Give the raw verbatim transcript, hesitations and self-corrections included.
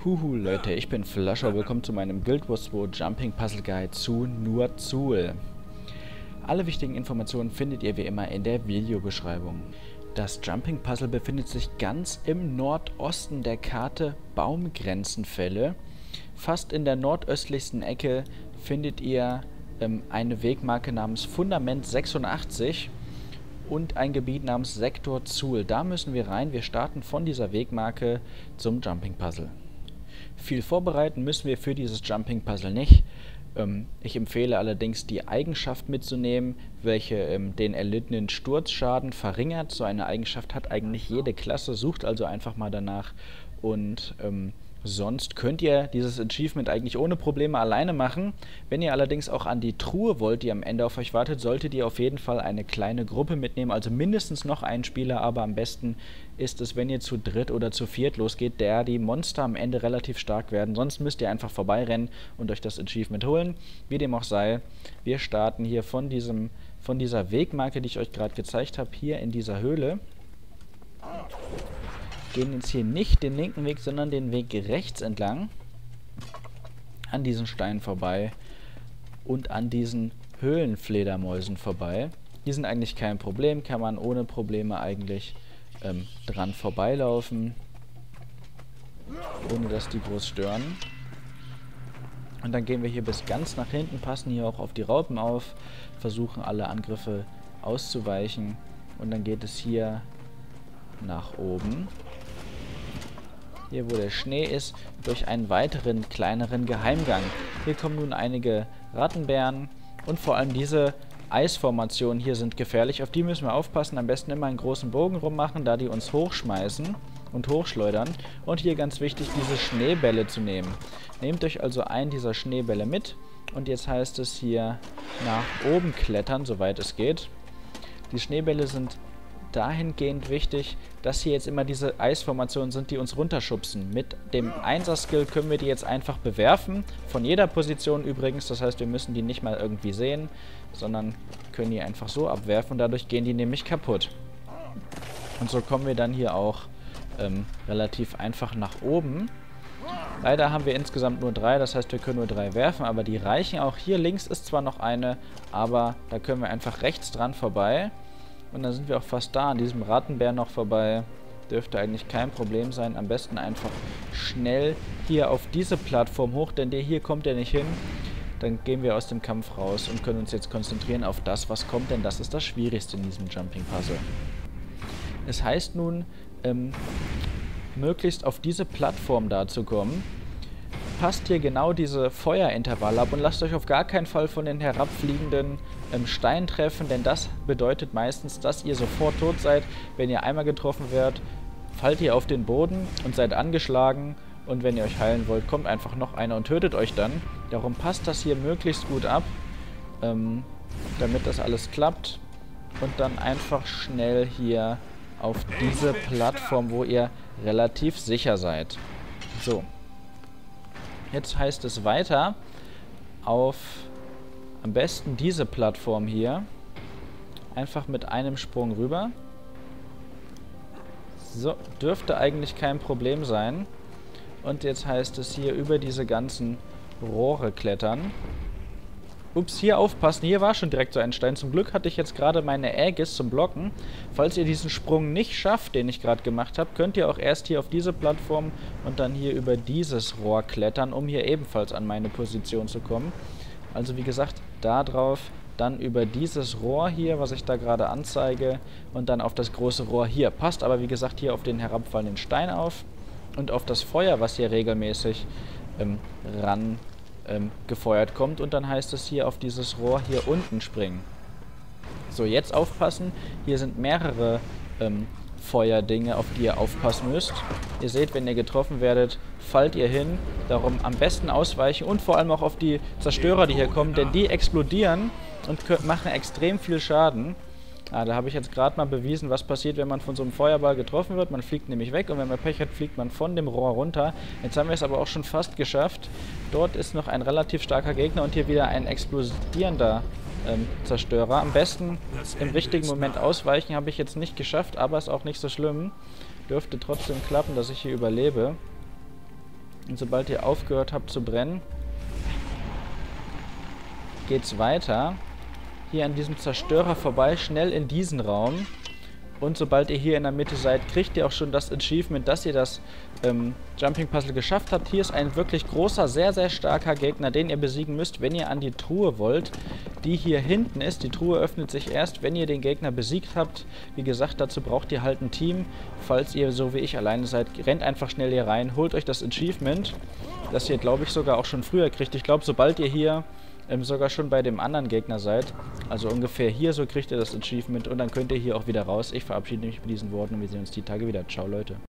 Huhu Leute, ich bin Flascher, willkommen zu meinem Guild Wars zwei Jumping Puzzle Guide zu Nurzul. Alle wichtigen Informationen findet ihr wie immer in der Videobeschreibung. Das Jumping Puzzle befindet sich ganz im Nordosten der Karte Baumgrenzenfälle. Fast in der nordöstlichsten Ecke findet ihr ähm, eine Wegmarke namens Fundament sechsundachtzig und ein Gebiet namens Sektor Zul. Da müssen wir rein. Wir starten von dieser Wegmarke zum Jumping Puzzle. Viel vorbereiten müssen wir für dieses Jumping Puzzle nicht. Ähm, ich empfehle allerdings die Eigenschaft mitzunehmen, welche ähm, den erlittenen Sturzschaden verringert. So eine Eigenschaft hat eigentlich jede Klasse, sucht also einfach mal danach. Und ähm, sonst könnt ihr dieses Achievement eigentlich ohne Probleme alleine machen. Wenn ihr allerdings auch an die Truhe wollt, die am Ende auf euch wartet, solltet ihr auf jeden Fall eine kleine Gruppe mitnehmen, also mindestens noch einen Spieler, aber am besten ist es, wenn ihr zu dritt oder zu viert losgeht, der die Monster am Ende relativ stark werden. Sonst müsst ihr einfach vorbeirennen und euch das Achievement holen. Wie dem auch sei, wir starten hier von, diesem, von dieser Wegmarke, die ich euch gerade gezeigt habe, hier in dieser Höhle. Gehen jetzt hier nicht den linken Weg, sondern den Weg rechts entlang, an diesen Steinen vorbei und an diesen Höhlenfledermäusen vorbei. Die sind eigentlich kein Problem, kann man ohne Probleme eigentlich ähm, dran vorbeilaufen, ohne dass die groß stören. Und dann gehen wir hier bis ganz nach hinten, passen hier auch auf die Raupen auf, versuchen alle Angriffe auszuweichen und dann geht es hier nach oben. Hier, wo der Schnee ist, durch einen weiteren, kleineren Geheimgang. Hier kommen nun einige Rattenbären und vor allem diese Eisformationen hier sind gefährlich. Auf die müssen wir aufpassen. Am besten immer einen großen Bogen rummachen, da die uns hochschmeißen und hochschleudern. Und hier ganz wichtig, diese Schneebälle zu nehmen. Nehmt euch also einen dieser Schneebälle mit und jetzt heißt es hier nach oben klettern, soweit es geht. Die Schneebälle sind dahingehend wichtig, dass hier jetzt immer diese Eisformationen sind, die uns runterschubsen. Mit dem Einser-Skill können wir die jetzt einfach bewerfen, von jeder Position übrigens, das heißt, wir müssen die nicht mal irgendwie sehen, sondern können die einfach so abwerfen und dadurch gehen die nämlich kaputt. Und so kommen wir dann hier auch ähm, relativ einfach nach oben. Leider haben wir insgesamt nur drei, das heißt, wir können nur drei werfen, aber die reichen auch. Hier links ist zwar noch eine, aber da können wir einfach rechts dran vorbei. Und dann sind wir auch fast da, an diesem Rattenbär noch vorbei. Dürfte eigentlich kein Problem sein. Am besten einfach schnell hier auf diese Plattform hoch, denn der hier kommt ja nicht hin. Dann gehen wir aus dem Kampf raus und können uns jetzt konzentrieren auf das, was kommt, denn das ist das Schwierigste in diesem Jumping Puzzle. Es heißt nun, ähm, möglichst auf diese Plattform da zu kommen. Passt hier genau diese Feuerintervalle ab und lasst euch auf gar keinen Fall von den herabfliegenden ähm, Steinen treffen, denn das bedeutet meistens, dass ihr sofort tot seid. Wenn ihr einmal getroffen werdet, fallt ihr auf den Boden und seid angeschlagen und wenn ihr euch heilen wollt, kommt einfach noch einer und tötet euch dann. Darum passt das hier möglichst gut ab, ähm, damit das alles klappt und dann einfach schnell hier auf diese Plattform, wo ihr relativ sicher seid. So. Jetzt heißt es weiter auf am besten diese Plattform hier. Einfach mit einem Sprung rüber. So, dürfte eigentlich kein Problem sein. Und jetzt heißt es hier über diese ganzen Rohre klettern. Ups, hier aufpassen. Hier war schon direkt so ein Stein. Zum Glück hatte ich jetzt gerade meine Aegis zum Blocken. Falls ihr diesen Sprung nicht schafft, den ich gerade gemacht habe, könnt ihr auch erst hier auf diese Plattform und dann hier über dieses Rohr klettern, um hier ebenfalls an meine Position zu kommen. Also wie gesagt, da drauf, dann über dieses Rohr hier, was ich da gerade anzeige, und dann auf das große Rohr hier. Passt aber wie gesagt hier auf den herabfallenden Stein auf und auf das Feuer, was hier regelmäßig ähm, ran Ähm, gefeuert kommt und dann heißt es hier auf dieses Rohr hier unten springen. So, jetzt aufpassen. Hier sind mehrere ähm, Feuerdinge, auf die ihr aufpassen müsst. Ihr seht, wenn ihr getroffen werdet, fallt ihr hin. Darum am besten ausweichen und vor allem auch auf die Zerstörer, die hier kommen, denn die explodieren und machen extrem viel Schaden. Ah, da habe ich jetzt gerade mal bewiesen, was passiert, wenn man von so einem Feuerball getroffen wird. Man fliegt nämlich weg und wenn man Pech hat, fliegt man von dem Rohr runter. Jetzt haben wir es aber auch schon fast geschafft. Dort ist noch ein relativ starker Gegner und hier wieder ein explodierender ähm, Zerstörer. Am besten im richtigen Moment ausweichen, habe ich jetzt nicht geschafft, aber ist auch nicht so schlimm. Dürfte trotzdem klappen, dass ich hier überlebe. Und sobald ihr aufgehört habt zu brennen, geht's weiter. Hier an diesem Zerstörer vorbei, schnell in diesen Raum. Und sobald ihr hier in der Mitte seid, kriegt ihr auch schon das Achievement, dass ihr das ähm, Jumping Puzzle geschafft habt. Hier ist ein wirklich großer, sehr, sehr starker Gegner, den ihr besiegen müsst, wenn ihr an die Truhe wollt, die hier hinten ist. Die Truhe öffnet sich erst, wenn ihr den Gegner besiegt habt. Wie gesagt, dazu braucht ihr halt ein Team. Falls ihr so wie ich alleine seid, rennt einfach schnell hier rein, holt euch das Achievement, das ihr, glaube ich, sogar auch schon früher kriegt. Ich glaube, sobald ihr hier Ähm, sogar schon bei dem anderen Gegner seid. Also ungefähr hier, so kriegt ihr das Achievement und dann könnt ihr hier auch wieder raus. Ich verabschiede mich mit diesen Worten und wir sehen uns die Tage wieder. Ciao, Leute.